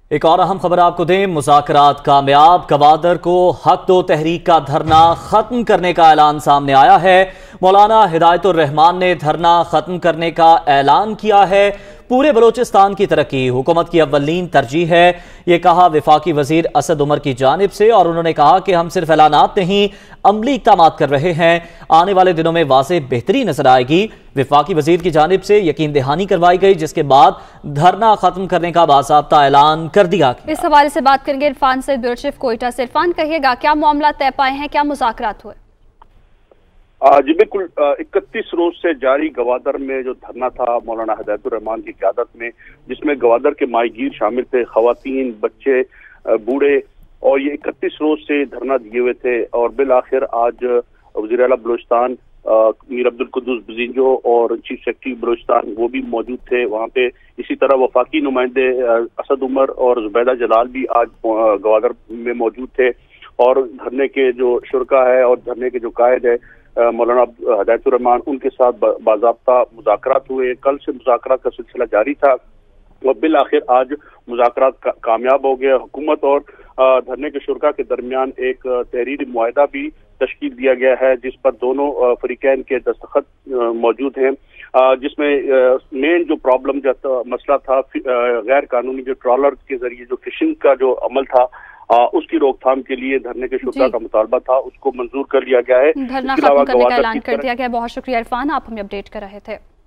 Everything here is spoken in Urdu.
ایک اور اہم خبر آپ کو دیں، مذاکرات کامیاب، گوادر کو حق دو تحریک کا دھرنا ختم کرنے کا اعلان سامنے آیا ہے۔ مولانا ہدایت الرحمان نے دھرنا ختم کرنے کا اعلان کیا ہے۔ پورے بلوچستان کی ترقی حکومت کی اولین ترجیح ہے، یہ کہا وفاقی وزیر اسد عمر کی جانب سے، اور انہوں نے کہا کہ ہم صرف اعلانات نہیں عملی اقدامات کر رہے ہیں، آنے والے دنوں میں واضح بہتری نظر آئے گی۔ وفاقی وزیر کی جانب سے یقین دہانی کروائی گئی، جس کے بعد دھرنا ختم کرنے کا باضابطہ اعلان کر دیا گیا۔ اس حوالے سے بات کریں گے عرفان سے، بیورو چیف کوئٹہ سے۔ عرفان، کہیے گا کیا معاملات طے پائے ہیں، کیا مذاکرات ہوئے؟ جی بالکل، 31 روز سے جاری گوادر میں جو دھرنا تھا مولانا ہدایت الرحمان کی قیادت میں، جس میں گوادر کے ماہی گیر شامل تھے، خواتین، بچے، بوڑھے، اور یہ 31 روز سے دھرنا دیے ہوئے تھے، اور بالآخر آج وزیر اعلیٰ بلوچستان میر عبدالقدوس بزینجو اور چیف سیکرٹری بلوچستان وہ بھی موجود تھے وہاں پہ۔ اسی طرح وفاقی نمائندے اسد عمر اور زبیدہ جلال بھی آج گوادر میں موجود تھے، اور دھرنے کے جو شرکا ہے اور دھرنے کے جو قائد ہے مولانا ہدایت الرحمان، ان کے ساتھ باضابطہ مذاکرات ہوئے۔ کل سے مذاکرات کا سلسلہ جاری تھا، اور بالآخر آج مذاکرات کامیاب ہو گئے۔ حکومت اور دھرنے کے شرکا کے درمیان ایک تحریری معاہدہ بھی تشکیل دیا گیا ہے، جس پر دونوں فریقین کے دستخط موجود ہیں، جس میں مین جو پرابلم مسئلہ تھا غیر قانونی جو ٹرالر کے ذریعے جو فشنگ کا جو عمل تھا، اس کی روک تھام کے لیے دھرنے کے شرکا کا مطالبہ تھا، اس کو منظور کر لیا گیا ہے۔ دھرنا ختم کرنے کا اعلان کر دیا گیا۔ بہت شکریہ عرفان، آپ ہمیں اپڈیٹ کر رہے تھے۔